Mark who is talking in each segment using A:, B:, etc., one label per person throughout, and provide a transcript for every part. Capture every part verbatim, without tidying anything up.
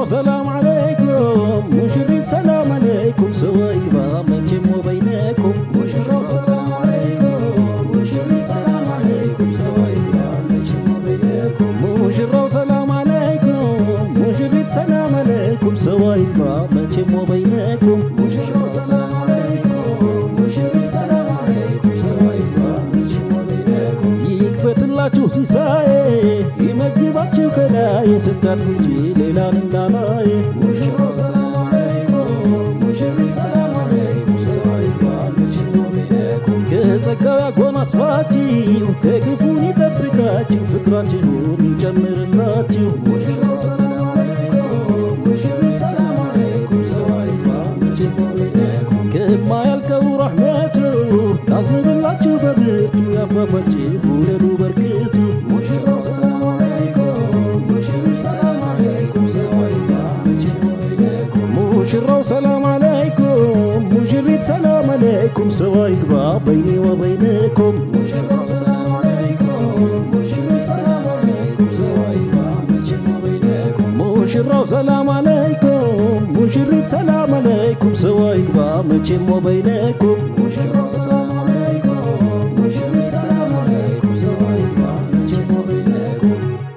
A: مشرو سلام عليكم مشرين سلام عليكم سويبا مجم وبينكم مشرو سلام عليكم مشرين سلام عليكم سويبا مجم وبينكم مشرو سلام عليكم مشرين سلام عليكم سويبا مجم وبينكم مشرو سلام عليكم مشرين سلام عليكم سويبا مجم وبينكم يكفت الله جوسي ساي يمجباتشو كلاي ستات بجي ليلان اندالاي مشرو سلام عليكم مشرين سلام عليكم سويبا مجم وبينكم كزكاو يكون أصفاتيو كيكفوني تبركاتيو فكراتيو يجمر اللاتيو مشرو سلام عليكم مشرين سلام عليكم سويبا مجم وبينكم كما يلقوا رحمته نظم اللاتيو ببرتو يفرفتيو ولدو بركتو مشرو سلام عليكم مشرين سلام عليكم سويبا مجم وبينكم مشرو سلام عليكم مشرين سلام عليكم سويبا بيني وبينكم مشرو سلام عليكم مشرين سلام عليكم سويبا مجم وبينكم مشرو سلام عليكم مشرين سلام عليكم سويبا مجم وبينكم مشرو سلام عليكم مشرين سلام عليكم سويبا مجم وبينكم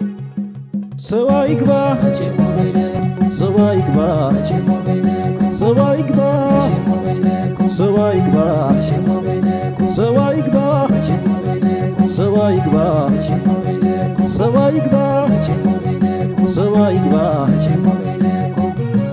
A: سويبا مجم وبينكم سويبا مجم وبينكم سويبا مجم وبينكم سويبا مجم وبينكم سويبا مجم وبينكم سويبا مجم وبينكم سويبا مجم وبينكم سويبا مجم وبينكم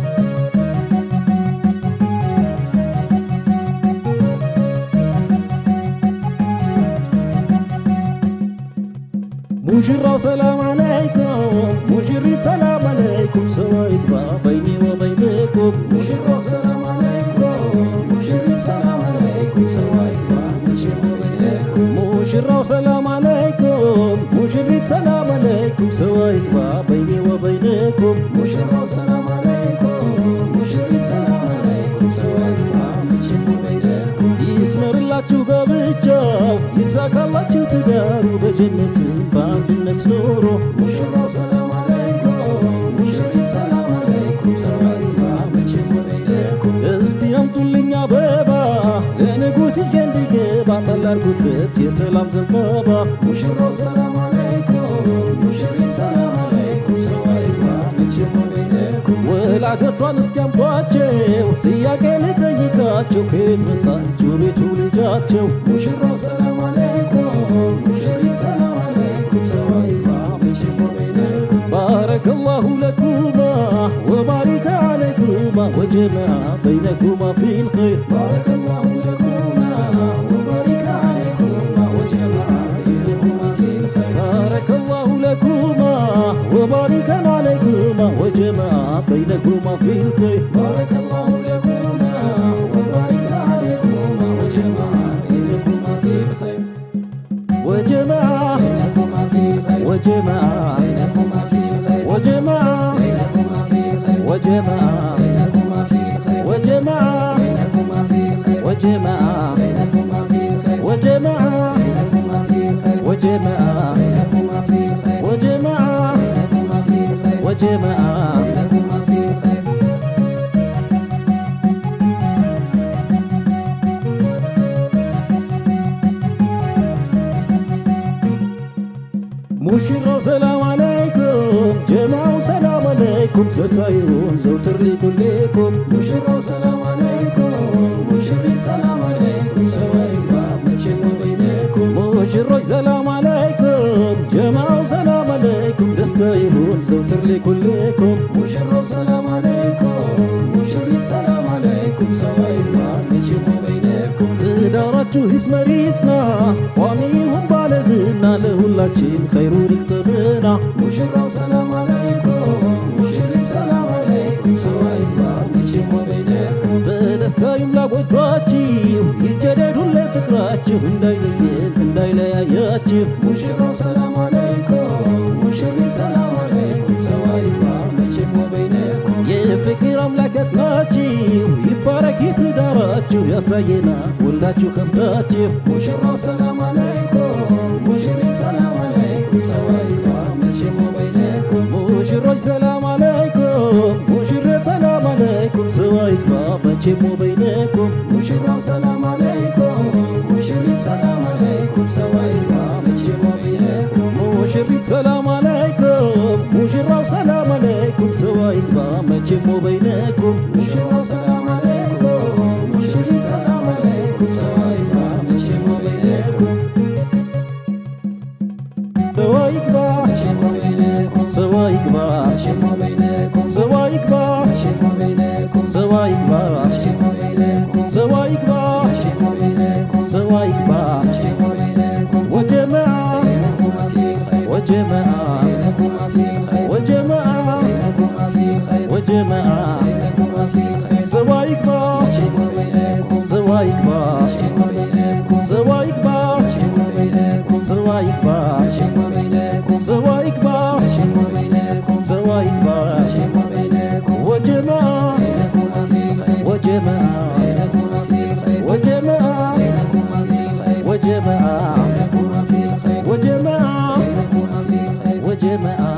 A: مشرو سلام عليكم مشرين سلام عليكم سويبا بيني وبينكم مشرو سلام عليكم مشرين سلام عليكم سويبا مجم وبينكم مشرو سلام عليكم مشرين سلام عليكم سويبا بيني وبينكم مشرو سلام عليكم مشرين سلام عليكم سويبا مجم وبينكم يسمر اللاتشو قبجاو يساكالاتشو تدارو بجنة بانجنة نورو مشرو سلام عليكم مشرين سلام عليكم سويبا مجم وبينكم استيامتو لنيا بابا لنقوس الجندي قبا طلال قبت يسلام زنبابا مشرو سلام عليكم مشرين سلام عليكم سويبا مجم وبينكم ወላጆቿን እስኪያምጧቸው ጥያቄ ልጠይቃቸው ከየት መጣችሁ ቤቱ ልጃቸው ሙሽራው ሰላም አለይኩም ሙሽሪት ሰላም አለይኩም ሰዋይባ መቼም ወበይነኩም ባረከላሁ ለኩማ ወባሪከ አለይኩማ ወጀመዐ በይነኩማ ፊል ኸይር ባረከላሁ ለኩማ ወባሪከ አለይኩማ ወጀመዐ በይነኩማ ፊል ኸይር ባረከላሁ ለኩማ وبارك عليكما وجمع بينكما في الخير بارك الله لكما وبارك عليكما وجمع بينكما في الخير وجمع بينكما في الخير وجمع بينكما في الخير وجمع بينكما في الخير وجمع بينكما في الخير وجمع بينكما في الخير وجمع بينكما في الخير وجمع بينكما في الخير وجمع بينكما في الخير وجمع وجمع بينكما في الخير مشرو سلام عليكم جماعة سلام عليكم سسايرون زوتر لكلكم مشرو سلام عليكم مشرين سلام عليكم سوايبا مجم وبينكم مشرو سلام عليكم جماعة سلام عليكم دستايرون زوتر لكلكم مشرو سلام عليكم مشرين سلام عليكم سوايبا مجم وبينكم تداراتو اسمريتنا واميهم بالزنا لهولاتشين خيرون يكتبنا مشرو سلام عليكم مشرين سلام عليكم سوايبا مجم وبينكم بدستايم لاغوجاتشيو يجددون لفكراتشو እንዳይለየን እንዳይለያያችሁ مشرو سلام عليكم مشرين سلام عليكم سوايبا مجم وبينكم የፍቅር አምላክ ያስናችሁ ይባረክ ትዳራችሁ ያሳየና ሁላችሁ ከምታችሁ مشرو سلام عليكم مشرين سلام عليكم سوايبا مجم وبينكم مشرو سلام عليكم መቼም በይነኩም ሙሽራው ሰላም አለይኩም ሙሽሪት ሰላም አለይኩም ሰው አይግባ መቼም በይነኩም ሙሽሪት ሰላም አለይኩም ሙሽራው ሰላም አለይኩም ሰው አይግባ መቼም በይነኩም ሙሽራው ሰላም አለይኩም ሙሽሪት ሰላም አለይኩም ሰው አይግባ መቼም በይነኩም ሰው አይግባ መቼም በይነኩም ሰው አይግባ መቼም በይነኩም ሰው አይግባ መቼም በይነኩም ሰው አይግባ መቼም በይነኩም ሰው አይግባ መቼም በይነኩም ሰው አይግባ መቼም በይነኩም ወጀማዓ وجماعة وجماعة وجماعة سوايك با سوايك با سوايك با سوايك با سوايك با سوايك با وجماعة وجماعة وجماعة وجماعة وجماعة وجماعة